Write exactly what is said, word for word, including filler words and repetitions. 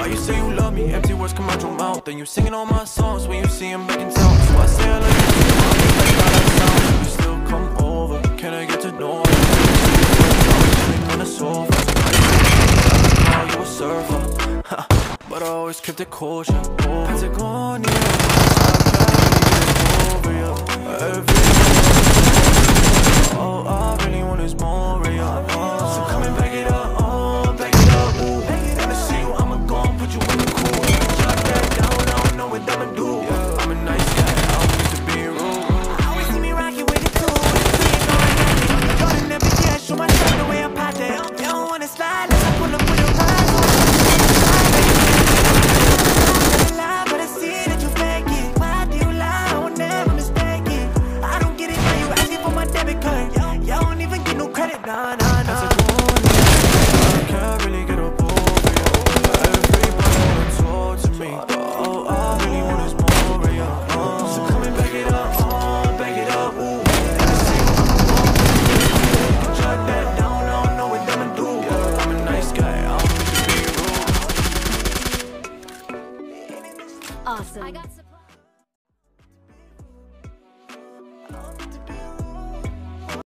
Why you say you love me? Empty words come out your mouth. Then you singing all my songs when you see him back in town. So I say I love you too. I think that's how that sounds. You still come over. Can I get to know you? Sitting on the sofa. I call you a surfer. But I always kept it kosher. Patagonia. I can't get over you. Every all I really want is more of you. So come and back it up, oh, back it up, ooh. Wanna see you, I'ma go and put you in the cool. Drop that down, I don't know what I'ma do. I'm a nice guy, I don't need to be rude. Always see me rocking with it too. Jordan every year, show my shirt the way I pop that. You don't wanna slide, let's pull up with a ride. But I see that you fake it. Why do you lie? I will never mistake it. I don't get it now, you asking for my debit card. Y'all don't even get no credit, nah, nah, nah. I can't really get up over you. Everybody wanna talk to me, but all I really want is more of you. So come and back it up, oh, back it up, ooh. Wanna see you, I'ma go and drop that down, I don't know what I'ma do. I'm a nice guy, I don't need to be rude. Awesome. I got some